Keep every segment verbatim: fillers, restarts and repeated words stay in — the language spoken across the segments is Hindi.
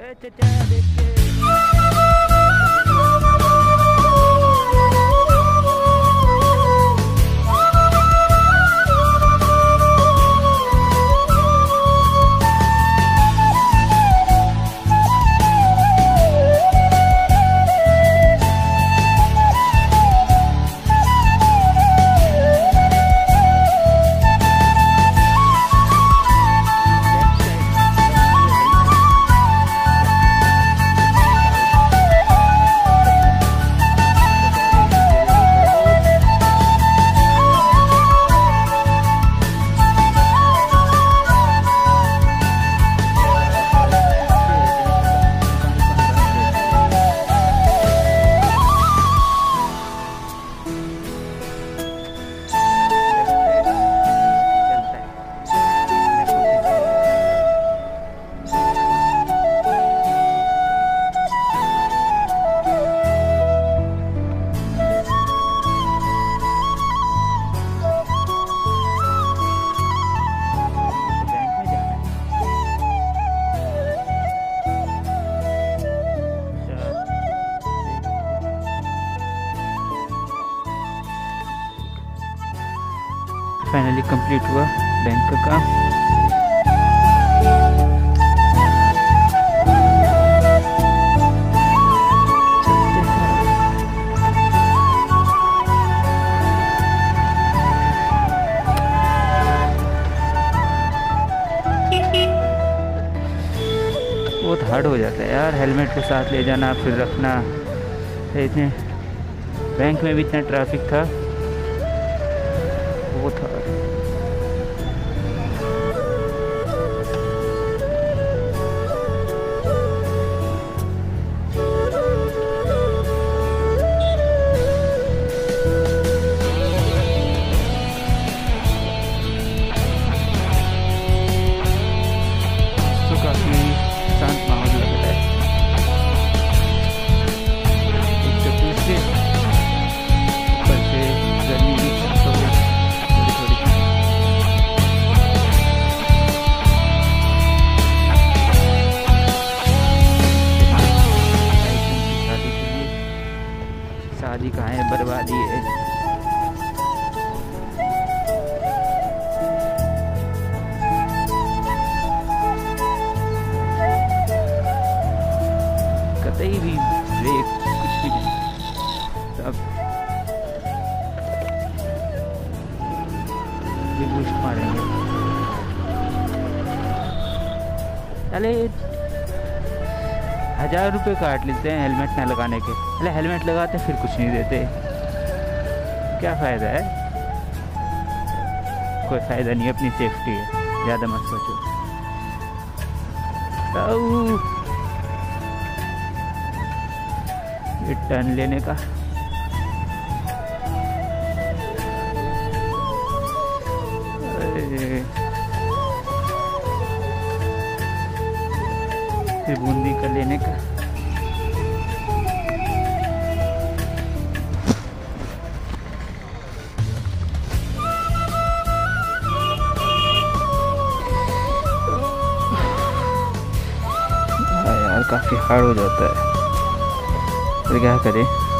अरे चाचा देखिए फाइनली कंप्लीट हुआ बैंक का काम। बहुत हार्ड हो जाता है यार, हेलमेट के साथ ले जाना फिर रखना। इतने बैंक में भी इतना ट्रैफिक था, वो था। तो काफी शांत माहौल लग रहा है। एक तो फिर से ऊपर से गर्मी भी हो गई थोड़ी थोड़ी। शादी के लिए, शादी कहाँ है, बर्बादी है। कतई भी ब्रेक कुछ भी नहीं, सब ये बूस्ट मारेंगे। अरे हजार रुपये काट लेते हैं हेलमेट ना लगाने के। अरे हेलमेट लगाते फिर कुछ नहीं देते, क्या फ़ायदा है? कोई फ़ायदा नहीं, अपनी सेफ्टी है, ज़्यादा मत सोचो। तो ये टर्न लेने का फिर बूंदी का लेने का। हाँ यार काफी हार्ड हो जाता है, तो क्या करें,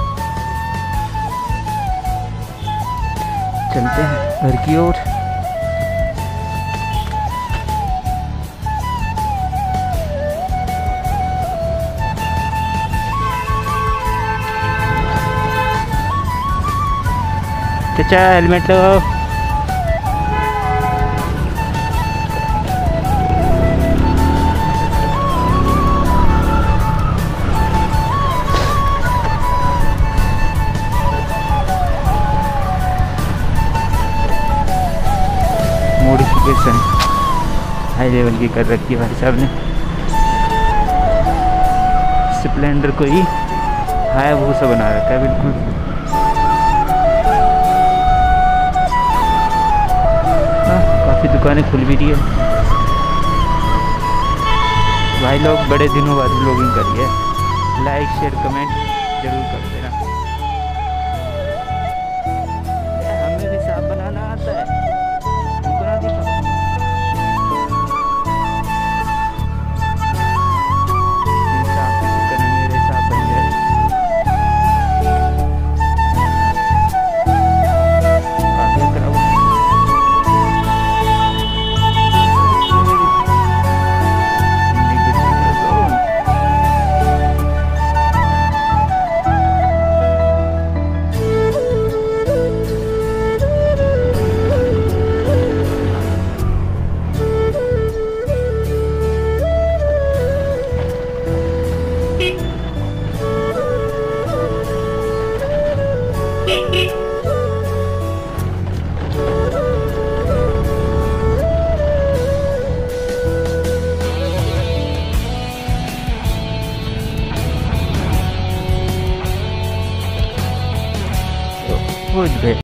चलते हैं घर की ओर। चाचा हेलमेट लगाओ। मॉडिफिकेशन हाई लेवल की कर रखी है भाई साहब ने। स्प्लेंडर को ही हायाबुसा बना रखा है बिल्कुल। काफ़ी दुकानें खुल भी रही है। भाई लोग बड़े दिनों बाद व्लॉगिंग करिए, लाइक शेयर कमेंट जरूर करते हैं।